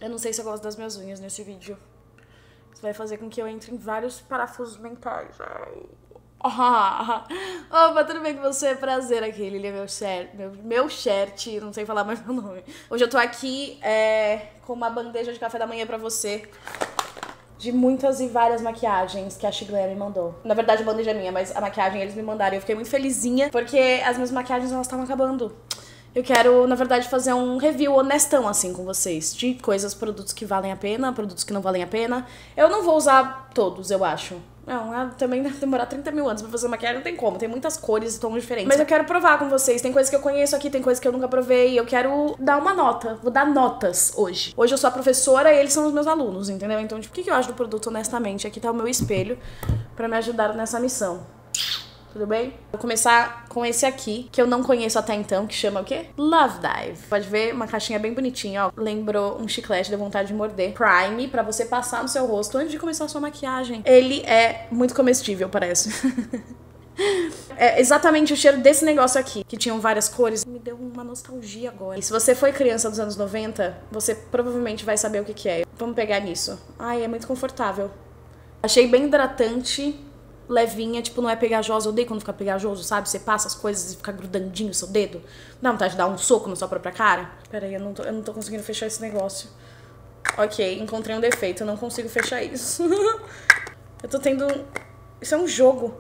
Eu não sei se eu gosto das minhas unhas nesse vídeo. Isso vai fazer com que eu entre em vários parafusos mentais. Opa, tudo bem com você? Prazer aqui, ele é meu shirt, não sei falar mais meu nome. Hoje eu tô aqui com uma bandeja de café da manhã pra você. De muitas e várias maquiagens que a Chigleia me mandou. Na verdade, a bandeja é minha, mas a maquiagem eles me mandaram. Eu fiquei muito felizinha, porque as minhas maquiagens, elas estavam acabando. Eu quero, na verdade, fazer um review honestão, assim, com vocês. De coisas, produtos que valem a pena, produtos que não valem a pena. Eu não vou usar todos, eu acho. Não, também deve demorar 30 mil anos pra fazer maquiagem, não tem como. Tem muitas cores e tons diferentes. Mas eu quero provar com vocês. Tem coisas que eu conheço aqui, tem coisas que eu nunca provei. Eu quero dar uma nota. Vou dar notas hoje. Hoje eu sou a professora e eles são os meus alunos, entendeu? Então, tipo, o que eu acho do produto, honestamente? Aqui tá o meu espelho pra me ajudar nessa missão. Tudo bem? Vou começar com esse aqui, que eu não conheço até então, que chama o quê? Love Dive. Pode ver, uma caixinha bem bonitinha, ó. Lembrou um chiclete, deu vontade de morder. Prime, pra você passar no seu rosto antes de começar a sua maquiagem. Ele é muito comestível, parece. É exatamente o cheiro desse negócio aqui, que tinham várias cores. Me deu uma nostalgia agora. E se você foi criança dos anos 90, você provavelmente vai saber o que é. Vamos pegar nisso. Ai, é muito confortável. Achei bem hidratante. Levinha, tipo, não é pegajosa. Eu odeio quando fica pegajoso, sabe? Você passa as coisas e fica grudandinho o seu dedo. Dá vontade de dar um soco na sua própria cara. Pera aí, eu não tô conseguindo fechar esse negócio. Ok, encontrei um defeito, eu não consigo fechar isso. Eu tô tendo... Isso é um jogo.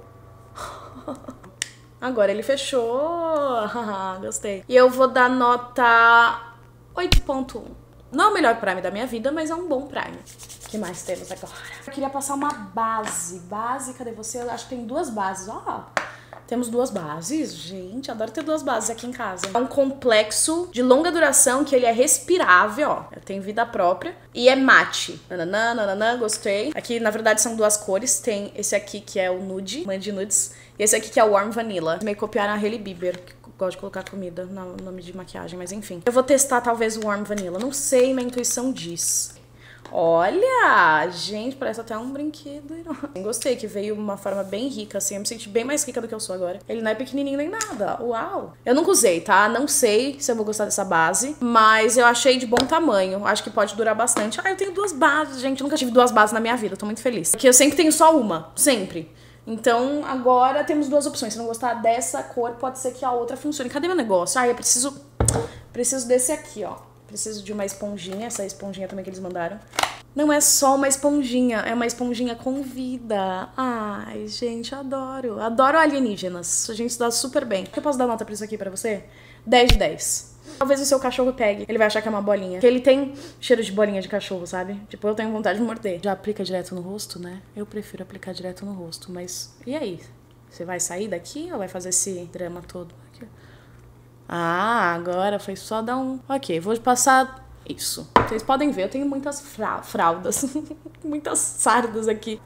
Agora ele fechou. Gostei. E eu vou dar nota 8.1. Não é o melhor Prime da minha vida, mas é um bom Prime. O que mais temos agora? Eu queria passar uma base. Base, cadê você? Eu acho que tem duas bases. Ó, temos duas bases. Gente, adoro ter duas bases aqui em casa. É um complexo de longa duração que ele é respirável, ó. Tem vida própria. E é mate. Nananã, gostei. Aqui, na verdade, são duas cores. Tem esse aqui que é o nude, Mandy Nudes. E esse aqui que é o Warm Vanilla. Meio copiaram a Hailey Bieber, que gosto de colocar comida no nome de maquiagem, mas enfim. Eu vou testar talvez o Warm Vanilla. Não sei, minha intuição diz. Olha, gente, parece até um brinquedo. Gostei que veio uma forma bem rica, assim. Eu me senti bem mais rica do que eu sou agora. Ele não é pequenininho nem nada. Uau. Eu nunca usei, tá? Não sei se eu vou gostar dessa base, mas eu achei de bom tamanho. Acho que pode durar bastante. Ah, eu tenho duas bases, gente. Eu nunca tive duas bases na minha vida. Eu tô muito feliz. Porque eu sempre tenho só uma. Sempre. Então, agora temos duas opções. Se não gostar dessa cor, pode ser que a outra funcione. Cadê meu negócio? Ah, eu preciso desse aqui, ó. Preciso de uma esponjinha, essa esponjinha também que eles mandaram. Não é só uma esponjinha, é uma esponjinha com vida. Ai, gente, adoro. Adoro alienígenas. A gente se dá super bem. Eu posso dar nota pra isso aqui pra você? 10 de 10. Talvez o seu cachorro pegue, ele vai achar que é uma bolinha. Porque ele tem cheiro de bolinha de cachorro, sabe? Tipo, eu tenho vontade de morder. Já aplica direto no rosto, né? Eu prefiro aplicar direto no rosto, mas... E aí? Você vai sair daqui ou vai fazer esse drama todo? Aqui. Ah, agora foi só dar um... Ok, vou passar isso. Vocês podem ver, eu tenho muitas fraldas. Muitas sardas aqui.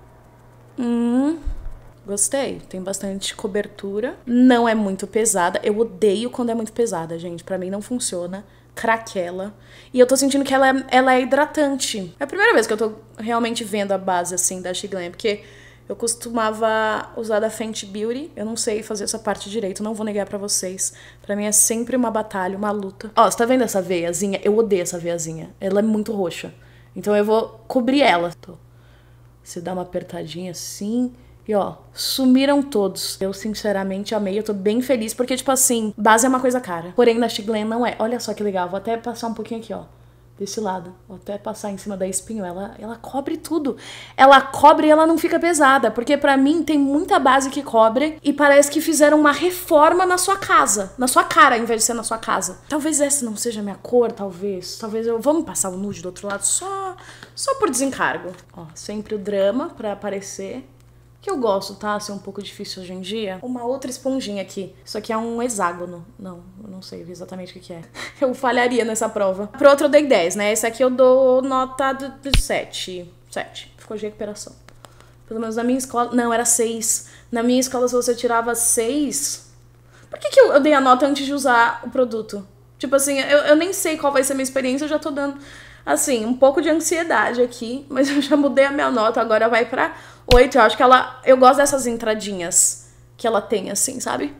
Gostei. Tem bastante cobertura. Não é muito pesada. Eu odeio quando é muito pesada, gente. Pra mim não funciona. Craquela. E eu tô sentindo que ela é hidratante. É a primeira vez que eu tô realmente vendo a base, assim, da Chigleia. Porque... eu costumava usar da Fenty Beauty. Eu não sei fazer essa parte direito, não vou negar pra vocês. Pra mim é sempre uma batalha, uma luta. Ó, você tá vendo essa veiazinha? Eu odeio essa veiazinha. Ela é muito roxa. Então eu vou cobrir ela. Você dá uma apertadinha assim... E ó, sumiram todos. Eu sinceramente amei, eu tô bem feliz. Porque tipo assim, base é uma coisa cara. Porém na Chigleia não é. Olha só que legal, vou até passar um pouquinho aqui, ó. Desse lado, vou até passar em cima da espinho, ela cobre tudo. Ela cobre e ela não fica pesada, porque pra mim tem muita base que cobre e parece que fizeram uma reforma na sua casa, na sua cara, ao invés de ser na sua casa. Talvez essa não seja a minha cor, talvez vamos passar o nude do outro lado só por desencargo. Ó, sempre o drama pra aparecer. Que eu gosto, tá? Ser um pouco difícil hoje em dia. Uma outra esponjinha aqui. Isso aqui é um hexágono. Não, eu não sei exatamente o que é. Eu falharia nessa prova. Pro outro eu dei 10, né? Esse aqui eu dou nota de 7. 7. Ficou de recuperação. Pelo menos na minha escola... Não, era 6. Na minha escola, se você tirava 6... Por que eu dei a nota antes de usar o produto? Tipo assim, eu nem sei qual vai ser a minha experiência. Eu já tô dando, assim, um pouco de ansiedade aqui. Mas eu já mudei a minha nota. Agora vai pra... 8, eu acho que eu gosto dessas entradinhas que ela tem, assim, sabe?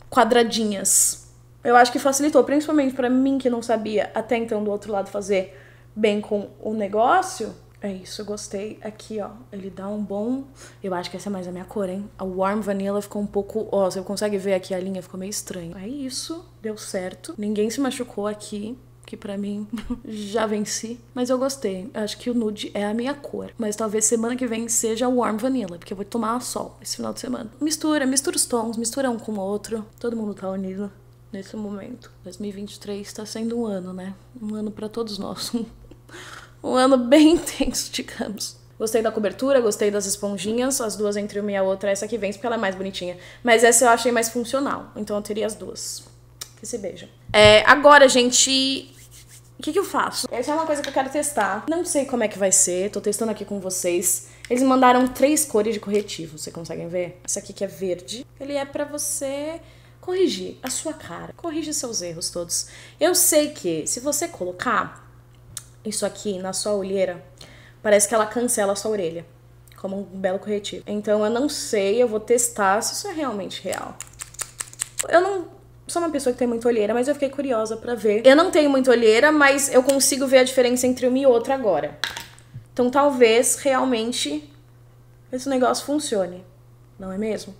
Quadradinhas. Eu acho que facilitou, principalmente pra mim que não sabia até então do outro lado fazer bem com o negócio. É isso, eu gostei. Aqui, ó, ele dá um bom... Eu acho que essa é mais a minha cor, hein? A Warm Vanilla ficou um pouco... Ó, você consegue ver aqui a linha, ficou meio estranho. É isso, deu certo. Ninguém se machucou aqui, que pra mim já venci. Mas eu gostei. Eu acho que o nude é a minha cor. Mas talvez semana que vem seja a Warm Vanilla, porque eu vou tomar sol esse final de semana. Mistura os tons, mistura um com o outro. Todo mundo tá unido nesse momento. 2023 tá sendo um ano, né? Um ano pra todos nós. Um ano bem intenso, digamos. Gostei da cobertura, gostei das esponjinhas. As duas entre uma e a outra. Essa aqui vence porque ela é mais bonitinha. Mas essa eu achei mais funcional. Então eu teria as duas. Que se beijam. Agora, gente... O que eu faço? Essa é uma coisa que eu quero testar. Não sei como é que vai ser. Tô testando aqui com vocês. Eles me mandaram 3 cores de corretivo. Vocês conseguem ver? Esse aqui que é verde. Ele é pra você... corrigir a sua cara. Corrige seus erros todos. Eu sei que se você colocar... isso aqui na sua olheira, parece que ela cancela a sua orelha, como um belo corretivo. Então eu não sei, eu vou testar se isso é realmente real. Eu não sou uma pessoa que tem muita olheira, mas eu fiquei curiosa pra ver. Eu não tenho muita olheira, mas eu consigo ver a diferença entre uma e outra agora. Então talvez realmente esse negócio funcione, não é mesmo?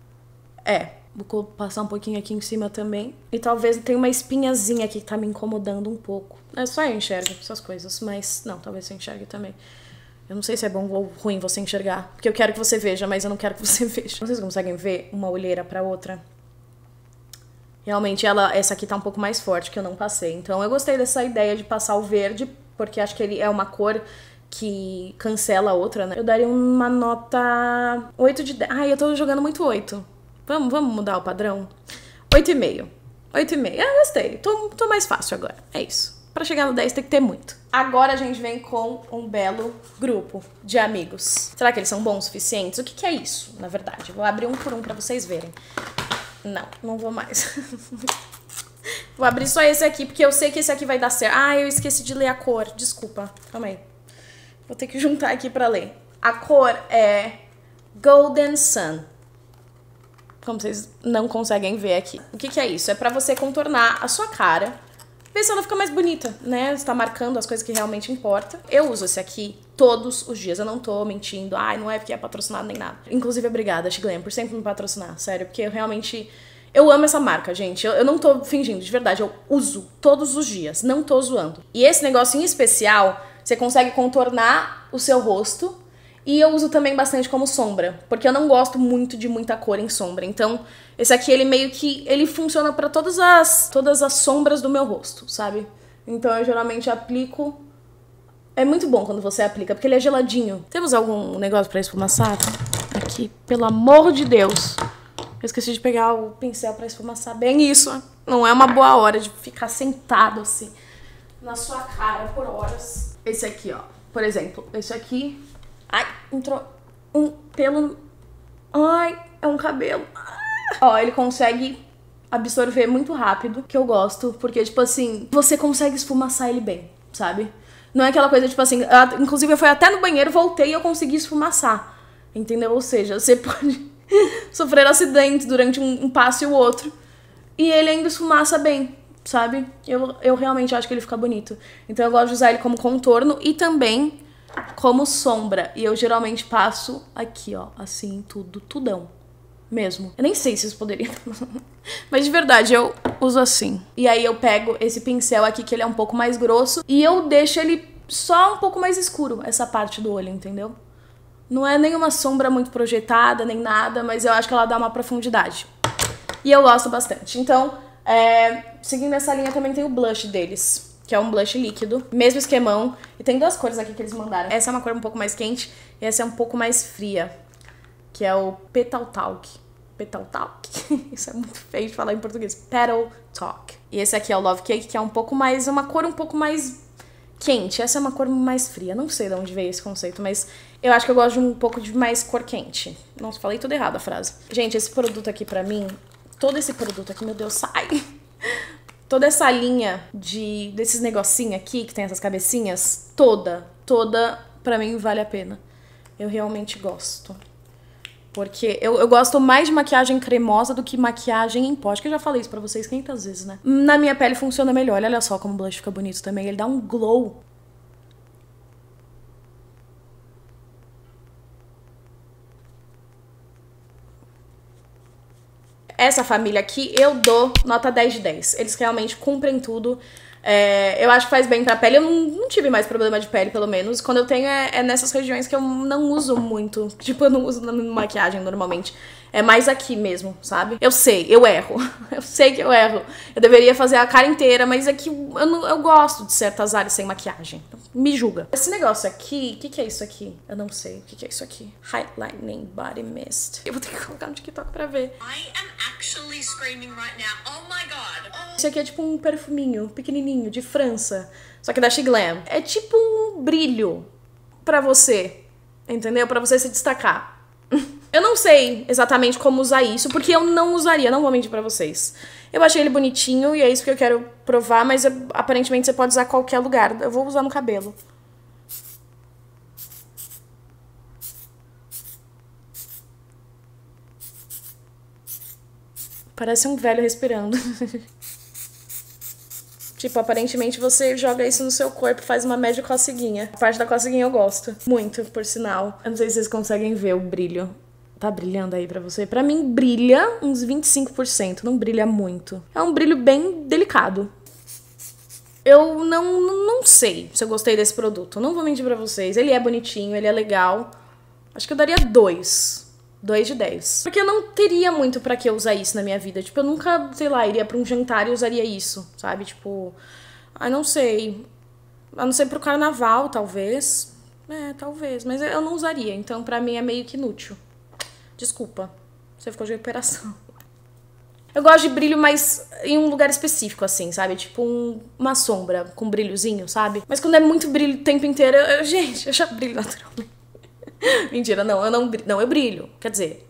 Vou passar um pouquinho aqui em cima também. E talvez tenha uma espinhazinha aqui que tá me incomodando um pouco. É só eu enxergo essas coisas, mas não, talvez você enxergue também. Eu não sei se é bom ou ruim você enxergar, porque eu quero que você veja, mas eu não quero que você veja. Vocês conseguem ver uma olheira pra outra? Realmente, essa aqui tá um pouco mais forte, que eu não passei. Então eu gostei dessa ideia de passar o verde, porque acho que ele é uma cor que cancela a outra, né? Eu daria uma nota 8 de 10. Ai, eu tô jogando muito 8. Vamos mudar o padrão? 8,5. 8,5. Gostei. Tô mais fácil agora. É isso. Pra chegar no 10 tem que ter muito. Agora a gente vem com um belo grupo de amigos. Será que eles são bons o suficientes? O que é isso, na verdade? Eu vou abrir um por um pra vocês verem. Não vou mais. Vou abrir só esse aqui, porque eu sei que esse aqui vai dar certo. Eu esqueci de ler a cor. Desculpa. Calma aí. Vou ter que juntar aqui pra ler. A cor é Golden Sun. Como vocês não conseguem ver aqui. O que é isso? É pra você contornar a sua cara. Ver se ela fica mais bonita, né? Você tá marcando as coisas que realmente importam. Eu uso esse aqui todos os dias. Eu não tô mentindo. Não é porque é patrocinado nem nada. Inclusive, obrigada, Shiglam, por sempre me patrocinar. Sério, porque eu realmente... Eu amo essa marca, gente. Eu não tô fingindo, de verdade. Eu uso todos os dias. Não tô zoando. E esse negócio em especial, você consegue contornar o seu rosto. E eu uso também bastante como sombra, porque eu não gosto muito de muita cor em sombra. Então, esse aqui, ele meio que... ele funciona pra todas as sombras do meu rosto, sabe? Então, eu geralmente aplico... É muito bom quando você aplica, porque ele é geladinho. Temos algum negócio pra esfumaçar? Aqui, pelo amor de Deus. Eu esqueci de pegar o pincel pra esfumaçar bem isso. Não é uma boa hora de ficar sentado assim na sua cara por horas. Esse aqui, ó. Por exemplo, esse aqui... Ai, entrou um pelo... Ai, é um cabelo. Ó, ele consegue absorver muito rápido, que eu gosto. Porque, tipo assim, você consegue esfumaçar ele bem, sabe? Não é aquela coisa, tipo assim... Inclusive, eu fui até no banheiro, voltei e eu consegui esfumaçar. Entendeu? Ou seja, você pode sofrer acidente durante um passo e o outro. E ele ainda esfumaça bem, sabe? Eu realmente acho que ele fica bonito. Então, eu gosto de usar ele como contorno e também... como sombra. E eu geralmente passo aqui, ó. Assim, tudão. Mesmo. Eu nem sei se isso poderia... Mas de verdade, eu uso assim. E aí eu pego esse pincel aqui, que ele é um pouco mais grosso. E eu deixo ele só um pouco mais escuro, essa parte do olho, entendeu? Não é nenhuma sombra muito projetada, nem nada. Mas eu acho que ela dá uma profundidade. E eu gosto bastante. Então, seguindo essa linha, também tem o blush deles, que é um blush líquido, mesmo esquemão. E tem 2 cores aqui que eles mandaram. Essa é uma cor um pouco mais quente e essa é um pouco mais fria, que é o Petal Talk. Petal Talk? Isso é muito feio de falar em português. Petal Talk. E esse aqui é o Love Cake, que é um pouco mais... uma cor um pouco mais quente. Essa é uma cor mais fria. Não sei de onde veio esse conceito, mas eu acho que eu gosto de um pouco de mais cor quente. Nossa, falei tudo errado a frase. Gente, esse produto aqui pra mim... todo esse produto aqui, meu Deus, sai! Toda essa linha desses negocinhos aqui, que tem essas cabecinhas, toda, pra mim, vale a pena. Eu realmente gosto. Porque eu gosto mais de maquiagem cremosa do que maquiagem em pó. Acho que eu já falei isso pra vocês 500 vezes, né? Na minha pele funciona melhor. Olha só como o blush fica bonito também. Ele dá um glow essa família aqui, eu dou nota 10 de 10. Eles realmente cumprem tudo. Eu acho que faz bem pra pele. Eu não tive mais problema de pele, pelo menos. Quando eu tenho, é nessas regiões que eu não uso muito. Tipo, eu não uso na maquiagem normalmente. É mais aqui mesmo, sabe? Eu sei, eu erro. Eu sei que eu erro. Eu deveria fazer a cara inteira, mas aqui eu gosto de certas áreas sem maquiagem. Então, me julga. Esse negócio aqui, o que é isso aqui? Eu não sei o que é isso aqui. Highlighting Body Mist. Eu vou ter que colocar no TikTok pra ver. I am actually screaming right now. Oh my god. Oh. Esse aqui é tipo um perfuminho pequenininho de França, só que da Chiglam. É tipo um brilho pra você, entendeu? Pra você se destacar. Eu não sei exatamente como usar isso, porque eu não usaria, não vou mentir pra vocês. Eu achei ele bonitinho e é isso que eu quero provar, mas aparentemente você pode usar em qualquer lugar. Eu vou usar no cabelo. Parece um velho respirando. Tipo, aparentemente você joga isso no seu corpo e faz uma média coceguinha. A parte da coceguinha eu gosto muito, por sinal. Eu não sei se vocês conseguem ver o brilho. Tá brilhando aí pra você? Pra mim, brilha uns 25%. Não brilha muito. É um brilho bem delicado. Eu não sei se eu gostei desse produto. Não vou mentir pra vocês. Ele é bonitinho, ele é legal. Acho que eu daria 2 de 10. Porque eu não teria muito pra que usar isso na minha vida. Tipo, eu nunca, sei lá, iria pra um jantar e usaria isso, sabe? Tipo, não sei. A não ser pro carnaval, talvez. Talvez. Mas eu não usaria. Então, pra mim, é meio que inútil. Desculpa. Você ficou de recuperação. Eu gosto de brilho, mas em um lugar específico, assim, sabe? Tipo uma sombra com brilhozinho, sabe? Mas quando é muito brilho o tempo inteiro, gente, eu já brilho naturalmente. Mentira, eu brilho. Quer dizer,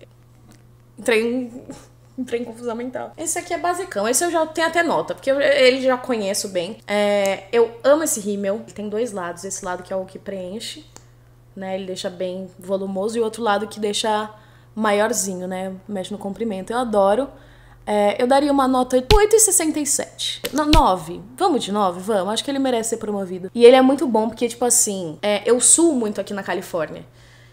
entrei em confusão mental. Esse aqui é basicão. Esse eu já tenho até nota, porque ele já conheço bem. Eu amo esse rímel. Ele tem 2 lados. Esse lado que é o que preenche, né? Ele deixa bem volumoso. E o outro lado que deixa maiorzinho, né? Mexe no comprimento. Eu adoro. Eu daria uma nota de 8,67. 9. Vamos de 9? Vamos. Acho que ele merece ser promovido. E ele é muito bom porque, tipo assim, eu suo muito aqui na Califórnia.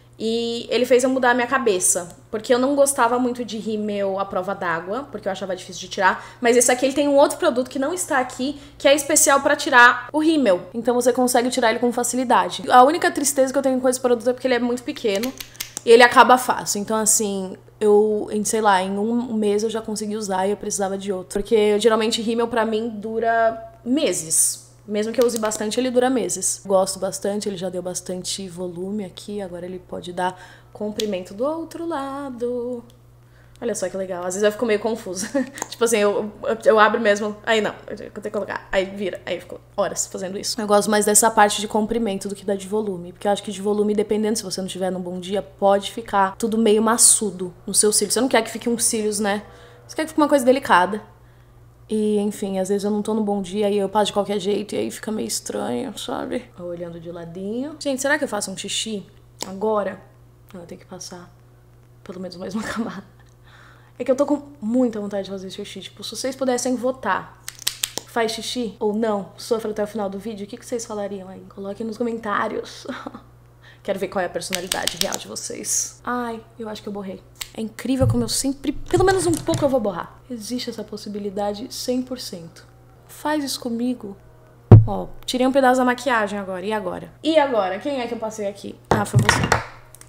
E ele fez eu mudar a minha cabeça. Porque eu não gostava muito de rímel à prova d'água, porque eu achava difícil de tirar. Mas esse aqui, ele tem um outro produto que não está aqui, que é especial pra tirar o rímel. Então você consegue tirar ele com facilidade. A única tristeza que eu tenho com esse produto é porque ele é muito pequeno. E ele acaba fácil. Então, assim, sei lá, em um mês eu já consegui usar e eu precisava de outro. Porque, geralmente, rímel pra mim dura meses. Mesmo que eu use bastante, ele dura meses. Gosto bastante, ele já deu bastante volume aqui. Agora ele pode dar comprimento do outro lado. Olha só que legal. Às vezes eu fico meio confusa. Tipo assim, eu abro mesmo. Aí não, eu tenho que colocar. Aí vira. Aí eu fico horas fazendo isso. Eu gosto mais dessa parte de comprimento do que da de volume. Porque eu acho que de volume, dependendo se você não tiver num bom dia, pode ficar tudo meio maçudo no seu cílio. Você não quer que fique uns cílios, né? Você quer que fique uma coisa delicada. E, enfim, às vezes eu não tô no bom dia e eu passo de qualquer jeito e aí fica meio estranho, sabe? Olhando de ladinho. Gente, será que eu faço um xixi agora? Não, eu tenho que passar pelo menos mais uma camada. É que eu tô com muita vontade de fazer xixi. Tipo, se vocês pudessem votar, faz xixi ou não, sofra até o final do vídeo, o que vocês falariam aí? Coloquem nos comentários. Quero ver qual é a personalidade real de vocês. Ai, eu acho que eu borrei. É incrível como eu sempre, pelo menos um pouco eu vou borrar. Existe essa possibilidade 100%. Faz isso comigo. Ó, tirei um pedaço da maquiagem agora. E agora? E agora? Quem é que eu passei aqui? Ah, foi você.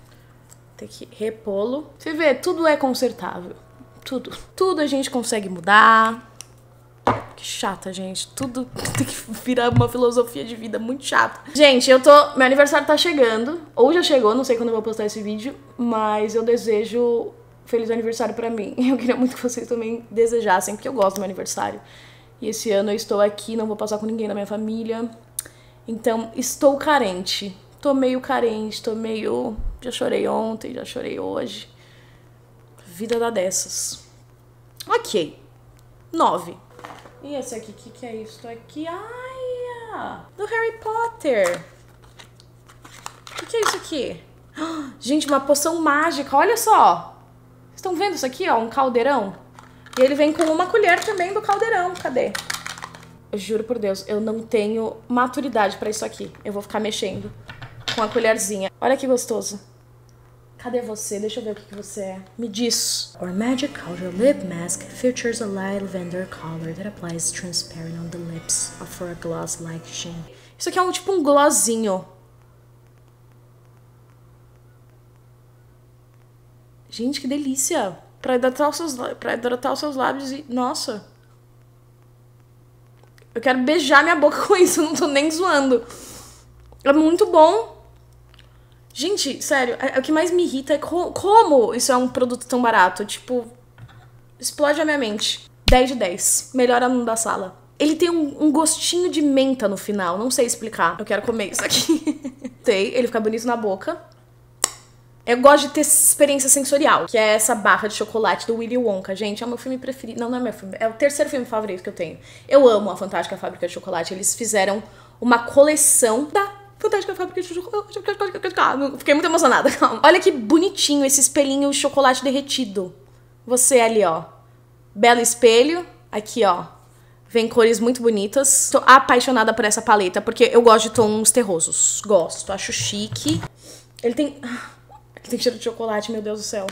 Tem que repô-lo. Você vê, tudo é consertável. Tudo. Tudo a gente consegue mudar. Que chata, gente. Tudo tem que virar uma filosofia de vida muito chata. Gente, meu aniversário tá chegando. Ou já chegou, não sei quando eu vou postar esse vídeo. Mas eu desejo feliz aniversário pra mim. Eu queria muito que vocês também desejassem, porque eu gosto do meu aniversário. E esse ano eu estou aqui, não vou passar com ninguém da minha família. Então, estou carente. Tô meio carente, já chorei ontem, já chorei hoje. Vida dá dessas. Ok. 9. E esse aqui, o que é isso aqui? Ai, do Harry Potter. O que é isso aqui? Gente, uma poção mágica, olha só. Vocês estão vendo isso aqui, ó? Um caldeirão. E ele vem com uma colher também do caldeirão. Cadê? Eu juro por Deus, eu não tenho maturidade pra isso aqui. Eu vou ficar mexendo com a colherzinha. Olha que gostoso. Cadê você? Deixa eu ver o que você é. Me diz. Our Magic Powder Lip Mask features a light lavender color that applies transparent on the lips, for a gloss-like sheen. Isso aqui é tipo um glossinho. Gente, que delícia. Pra hidratar os seus lábios e... Nossa. Eu quero beijar minha boca com isso, não tô nem zoando. É muito bom. Gente, sério, o que mais me irrita é como isso é um produto tão barato. Tipo, explode a minha mente. 10 de 10. Melhor aluno da sala. Ele tem um gostinho de menta no final, não sei explicar. Eu quero comer isso aqui. Ele fica bonito na boca. Eu gosto de ter essa experiência sensorial, que é essa barra de chocolate do Willy Wonka. Gente, é o meu filme preferido. Não é meu filme. É o terceiro filme favorito que eu tenho. Eu amo a Fantástica Fábrica de Chocolate. Eles fizeram uma coleção da Fantástica Fábrica de Chocolate. Fiquei muito emocionada, calma. Olha que bonitinho esse espelhinho chocolate derretido. Você ali, ó. Belo espelho. Aqui, ó. Vem cores muito bonitas. Tô apaixonada por essa paleta, porque eu gosto de tons terrosos. Gosto, acho chique. Ele tem cheiro de chocolate, meu Deus do céu.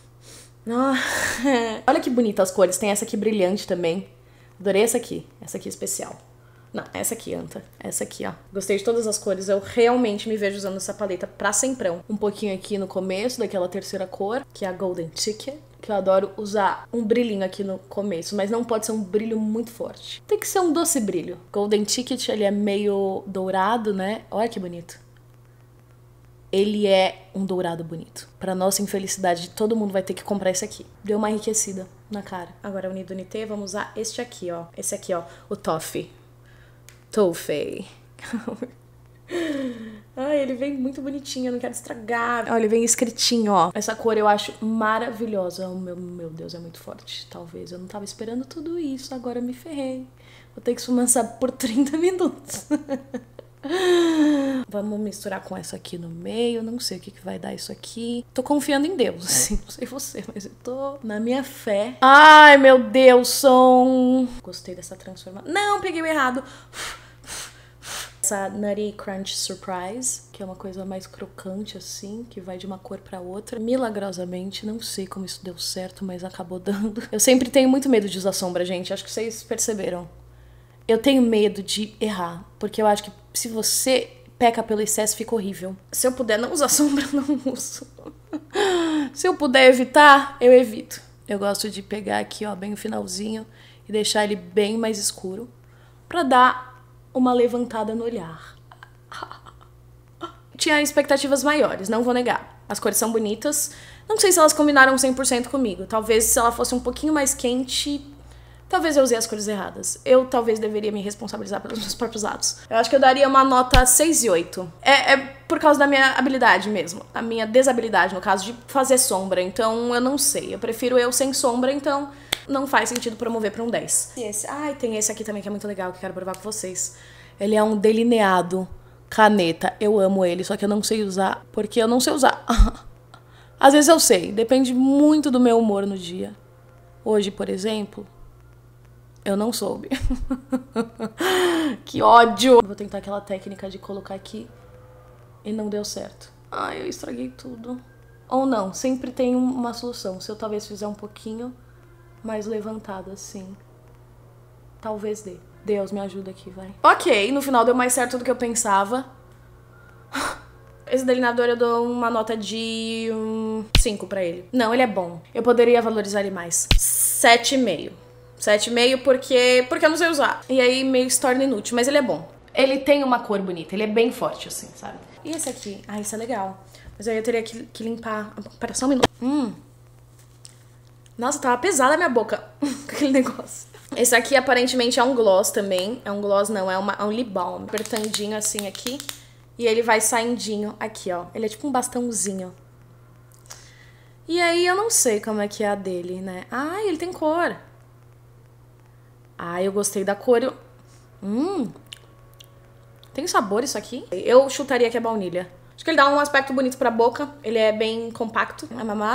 Olha que bonitas as cores. Tem essa aqui brilhante também. Adorei essa aqui especial. Não, essa aqui, Anta. Essa aqui, ó. Gostei de todas as cores. Eu realmente me vejo usando essa paleta pra semprão. Um pouquinho aqui no começo, daquela terceira cor, que é a Golden Ticket. Que eu adoro usar um brilhinho aqui no começo, mas não pode ser um brilho muito forte. Tem que ser um doce brilho. Golden Ticket, ele é meio dourado, né? Olha que bonito. Ele é um dourado bonito. Pra nossa infelicidade, todo mundo vai ter que comprar esse aqui. Deu uma enriquecida na cara. Agora, Unido Unité, vamos usar este aqui, ó. Esse aqui, ó. O Toffee. Ai, ele vem muito bonitinho, eu não quero estragar. Olha, ele vem escritinho, ó. Essa cor eu acho maravilhosa. Meu Deus, é muito forte. Talvez eu não tava esperando tudo isso, agora eu me ferrei. Vou ter que esfumaçar por 30 minutos. Vamos misturar com essa aqui no meio. Não sei o que vai dar isso aqui. Tô confiando em Deus, assim. Não sei você, mas eu tô na minha fé. Ai, meu Deus, som. Gostei dessa transformação. Não, peguei o errado. Essa Nutty Crunch Surprise, que é uma coisa mais crocante assim, que vai de uma cor pra outra. Milagrosamente, não sei como isso deu certo, mas acabou dando. Eu sempre tenho muito medo de usar sombra, gente. Acho que vocês perceberam. Eu tenho medo de errar, porque eu acho que se você peca pelo excesso, fica horrível. Se eu puder não usar sombra, eu não uso. Se eu puder evitar, eu evito. Eu gosto de pegar aqui, ó, bem o finalzinho e deixar ele bem mais escuro pra dar uma levantada no olhar. Tinha expectativas maiores, não vou negar. As cores são bonitas. Não sei se elas combinaram 100% comigo. Talvez se ela fosse um pouquinho mais quente... Talvez eu usei as cores erradas. Eu talvez deveria me responsabilizar pelos meus próprios atos. Eu acho que eu daria uma nota 6 e 8. É por causa da minha habilidade mesmo. A minha desabilidade, no caso, de fazer sombra. Então, eu não sei. Eu prefiro eu sem sombra, então não faz sentido promover pra um 10. E esse? Ai, tem esse aqui também que é muito legal, que eu quero provar com vocês. Ele é um delineado caneta. Eu amo ele, só que eu não sei usar, porque eu não sei usar. Às vezes eu sei. Depende muito do meu humor no dia. Hoje, por exemplo... Eu não soube. Que ódio! Vou tentar aquela técnica de colocar aqui e não deu certo. Ai, eu estraguei tudo. Ou não, sempre tem uma solução. Se eu talvez fizer um pouquinho mais levantado assim, talvez dê. Deus me ajuda aqui, vai. Ok, no final deu mais certo do que eu pensava. Esse delineador eu dou uma nota de 5 pra ele. Não, ele é bom. Eu poderia valorizar ele mais. 7,5. 7,5 porque eu não sei usar. E aí meio se torna inútil, mas ele é bom. Ele tem uma cor bonita, ele é bem forte assim, sabe? E esse aqui? Ah, esse é legal. Mas aí eu teria que limpar. Pera só um minuto. Nossa, tava pesada a minha boca com aquele negócio. Esse aqui aparentemente é um gloss também. É um gloss não, é um lip balm. Apertandinho assim aqui. E ele vai saindinho aqui, ó. Ele é tipo um bastãozinho. E aí eu não sei como é que é a dele, né? Ah, ele tem cor. Ah, eu gostei da cor. Tem sabor isso aqui? Eu chutaria que é baunilha. Acho que ele dá um aspecto bonito pra boca. Ele é bem compacto.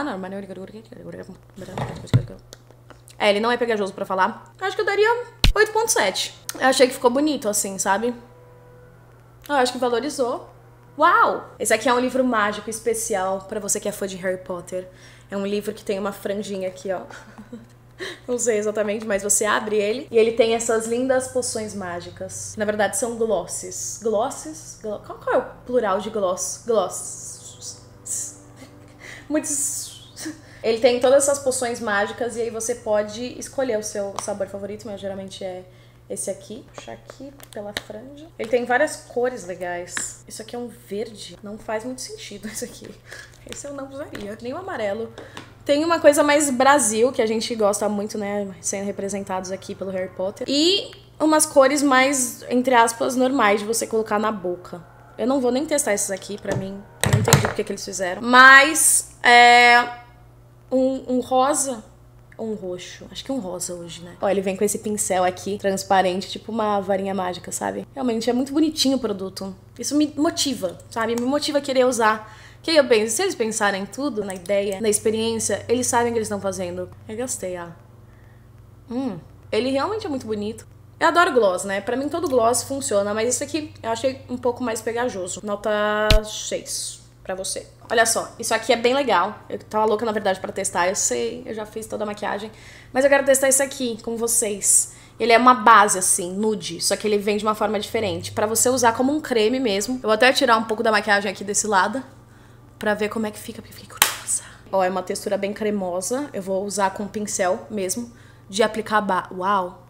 É, ele não é pegajoso pra falar. Acho que eu daria 8,7. Eu achei que ficou bonito assim, sabe? Eu acho que valorizou. Uau! Esse aqui é um livro mágico especial pra você que é fã de Harry Potter. É um livro que tem uma franjinha aqui, ó. Não sei exatamente, mas você abre ele e ele tem essas lindas poções mágicas. Na verdade, são glosses. Glosses? Qual é o plural de gloss? Gloss. Muitos... Ele tem todas essas poções mágicas e aí você pode escolher o seu sabor favorito, mas geralmente é esse aqui. Puxar aqui pela franja. Ele tem várias cores legais. Isso aqui é um verde. Não faz muito sentido isso aqui. Esse eu não usaria. Nem o amarelo. Tem uma coisa mais Brasil, que a gente gosta muito, né? Sendo representados aqui pelo Harry Potter. E umas cores mais, entre aspas, normais de você colocar na boca. Eu não vou nem testar esses aqui, pra mim. Eu não entendi porque que eles fizeram. Mas, um rosa ou um roxo. Acho que um rosa hoje, né? Ó, ele vem com esse pincel aqui, transparente, tipo uma varinha mágica, sabe? Realmente é muito bonitinho o produto. Isso me motiva, sabe? Me motiva a querer usar. Que aí eu penso, se eles pensarem em tudo, na ideia, na experiência, eles sabem o que eles estão fazendo. Eu gostei, ó. Ele realmente é muito bonito. Eu adoro gloss, né? Pra mim todo gloss funciona, mas esse aqui eu achei um pouco mais pegajoso. Nota 6 pra você. Olha só, isso aqui é bem legal. Eu tava louca, na verdade, pra testar. Eu sei, eu já fiz toda a maquiagem. Mas eu quero testar esse aqui com vocês. Ele é uma base, assim, nude, só que ele vem de uma forma diferente. Pra você usar como um creme mesmo. Eu vou até tirar um pouco da maquiagem aqui desse lado pra ver como é que fica, porque fiquei curiosa. Ó, é uma textura bem cremosa. Eu vou usar com pincel mesmo, de aplicar Uau!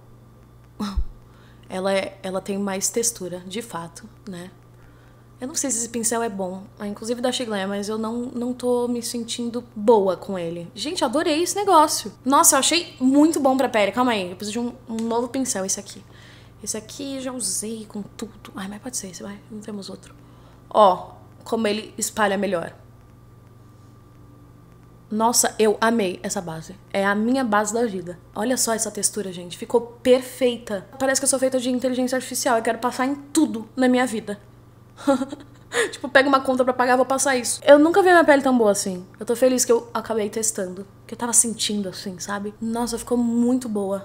Ela tem mais textura, de fato, né? Eu não sei se esse pincel é bom, inclusive da Chiglam, mas eu não tô me sentindo boa com ele. Gente, adorei esse negócio. Nossa, eu achei muito bom pra pele. Calma aí, eu preciso de um novo pincel, esse aqui. Esse aqui já usei com tudo. Ai, mas pode ser esse, vai. Não temos outro. Ó, como ele espalha melhor. Nossa, eu amei essa base. É a minha base da vida. Olha só essa textura, gente. Ficou perfeita. Parece que eu sou feita de inteligência artificial. Eu quero passar em tudo na minha vida. Tipo, pego uma conta pra pagar, vou passar isso. Eu nunca vi minha pele tão boa assim. Eu tô feliz que eu acabei testando. Que eu tava sentindo assim, sabe? Nossa, ficou muito boa.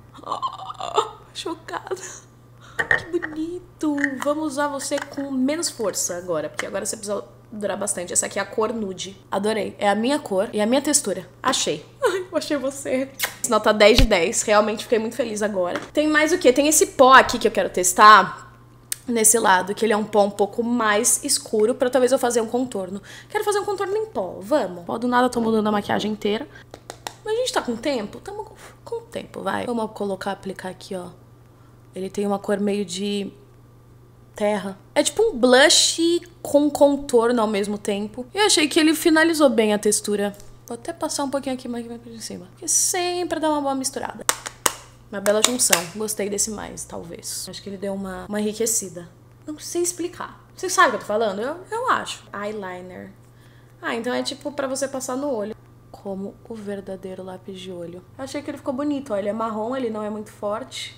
Chocada. Que bonito. Vamos usar você com menos força agora. Porque agora você precisa durar bastante. Essa aqui é a cor nude. Adorei. É a minha cor e a minha textura. Achei. Ai, eu achei você. Nota 10 de 10. Realmente fiquei muito feliz agora. Tem mais o quê? Tem esse pó aqui que eu quero testar. Nesse lado, que ele é um pó um pouco mais escuro, pra talvez eu fazer um contorno. Quero fazer um contorno em pó, vamos. Pó do nada, tô mudando a maquiagem inteira. Mas a gente tá com tempo? Tamo com tempo, vai. Vamos aplicar aqui, ó. Ele tem uma cor meio de terra. É tipo um blush com contorno ao mesmo tempo. E eu achei que ele finalizou bem a textura. Vou até passar um pouquinho aqui mais por cima. Porque sempre dá uma boa misturada. Uma bela junção. Gostei desse mais, talvez. Acho que ele deu uma enriquecida. Não sei explicar. Vocês sabem o que eu tô falando? Eu acho. Eyeliner. Então é tipo pra você passar no olho. Como o verdadeiro lápis de olho. Achei que ele ficou bonito, ó. Ele é marrom, ele não é muito forte.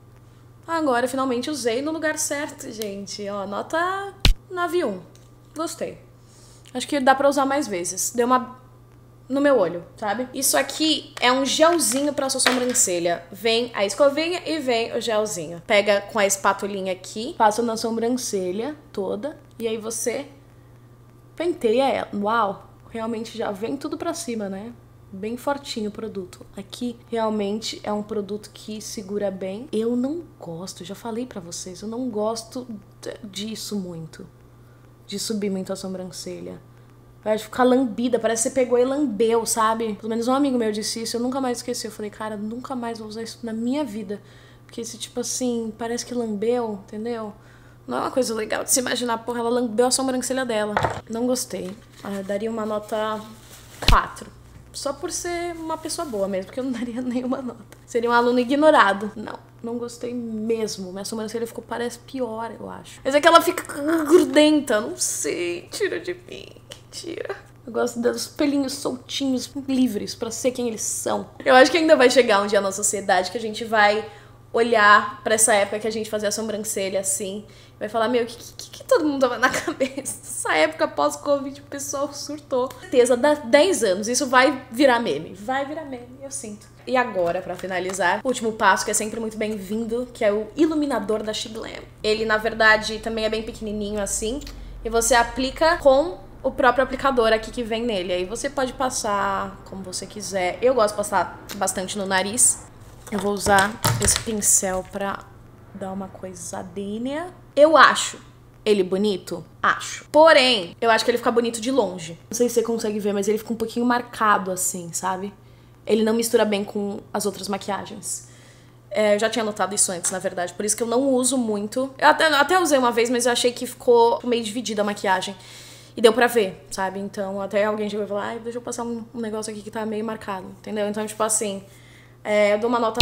Agora, finalmente, usei no lugar certo, gente. Ó, nota 9,1. Gostei. Acho que dá pra usar mais vezes. Deu uma... no meu olho, sabe? Isso aqui é um gelzinho pra sua sobrancelha. Vem a escovinha e vem o gelzinho. Pega com a espatulinha aqui, passa na sobrancelha toda e aí você penteia ela. Uau! Realmente já vem tudo pra cima, né? Bem fortinho o produto. Aqui realmente é um produto que segura bem. Eu não gosto, já falei pra vocês, eu não gosto disso muito. De subir muito a sobrancelha. Vai ficar lambida, parece que você pegou e lambeu, sabe? Pelo menos um amigo meu disse isso, eu nunca mais esqueci. Eu falei, cara, nunca mais vou usar isso na minha vida. Porque esse tipo assim, parece que lambeu, entendeu? Não é uma coisa legal de se imaginar, porra, ela lambeu a sobrancelha dela. Não gostei. Eu daria uma nota 4. Só por ser uma pessoa boa mesmo, porque eu não daria nenhuma nota. Seria um aluno ignorado. Não gostei mesmo. Minha sobrancelha parece pior, eu acho. Mas é que ela fica grudenta, não sei, tira de mim. Tira. Eu gosto dos pelinhos soltinhos, livres, pra ser quem eles são. Eu acho que ainda vai chegar um dia na sociedade que a gente vai olhar pra essa época que a gente fazia a sobrancelha assim. Vai falar, meu, o que todo mundo tava na cabeça? Essa época pós-Covid, o pessoal surtou. Com certeza, dá 10 anos, isso vai virar meme. Vai virar meme, eu sinto. E agora, pra finalizar, o último passo, que é sempre muito bem-vindo, que é o iluminador da Chiglam. Ele, na verdade, também é bem pequenininho assim. e você aplica com o próprio aplicador aqui que vem nele. Aí você pode passar como você quiser. Eu gosto de passar bastante no nariz. Eu vou usar esse pincel pra dar uma coisadinha. Eu acho ele bonito? Acho. Porém, eu acho que ele fica bonito de longe. Não sei se você consegue ver, mas ele fica um pouquinho marcado assim, sabe? Ele não mistura bem com as outras maquiagens. Eu já tinha notado isso antes, na verdade. Por isso que eu não uso muito. Eu até usei uma vez, mas eu achei que ficou meio dividida a maquiagem. E deu pra ver, sabe? Então, até alguém chegou e falou, ai, deixa eu passar um negócio aqui que tá meio marcado, entendeu? Então, tipo assim, eu dou uma nota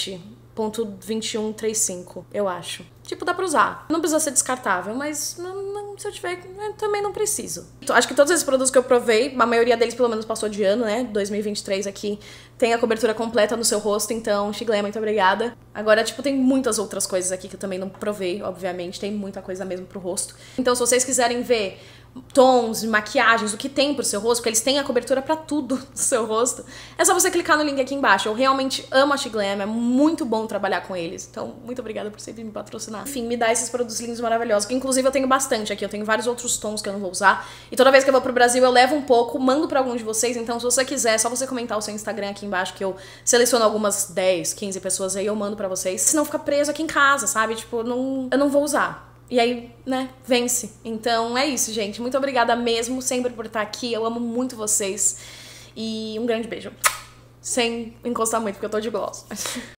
7.2135, eu acho. Tipo, dá pra usar. Não precisa ser descartável, mas se eu tiver, eu também não preciso. Acho que todos esses produtos que eu provei, a maioria deles pelo menos passou de ano, né? 2023 aqui, tem a cobertura completa no seu rosto, então, Chicleia, muito obrigada. Agora, tipo, tem muitas outras coisas aqui que eu também não provei, obviamente, tem muita coisa mesmo pro rosto. Então, se vocês quiserem ver tons, maquiagens, o que tem pro seu rosto, porque eles têm a cobertura pra tudo do seu rosto, é só você clicar no link aqui embaixo. Eu realmente amo a Chiclame, é muito bom trabalhar com eles. Então, muito obrigada por sempre me patrocinar. Enfim, me dá esses produtos lindos, maravilhosos, que inclusive eu tenho bastante aqui, eu tenho vários outros tons que eu não vou usar. E toda vez que eu vou pro Brasil, eu levo um pouco, mando pra algum de vocês, então se você quiser, é só você comentar o seu Instagram aqui embaixo, que eu seleciono algumas 10, 15 pessoas aí, eu mando pra vocês. Senão fica preso aqui em casa, sabe? Tipo, eu não vou usar. E aí, né, vence. Então é isso, gente. Muito obrigada mesmo, sempre por estar aqui. Eu amo muito vocês. E um grande beijo. Sem encostar muito, porque eu tô de gloss.